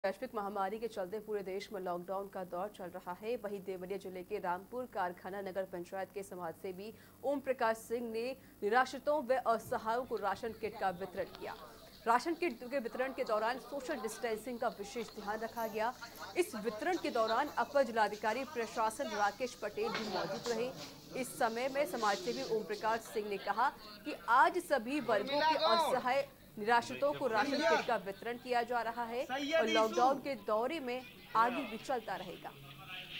वैश्विक महामारी के चलते पूरे देश में लॉकडाउन का दौर चल रहा है। वहीं देवरिया जिले के रामपुर कारखाना नगर पंचायत के समाजसेवी ओम प्रकाश सिंह ने निराश्रितों व असहायों को राशन किट का वितरण किया। राशन किट के वितरण के दौरान सोशल डिस्टेंसिंग का विशेष ध्यान रखा गया। इस वितरण के दौरान अपर जिलाधिकारी प्रशासन राकेश पटेल भी मौजूद रहे। इस समय में समाजसेवी ओम प्रकाश सिंह ने कहा कि आज सभी वर्गों के असहाय निराश्रितों को राशन किट का वितरण किया जा रहा है और लॉकडाउन के दौरे में आगे भी चलता रहेगा।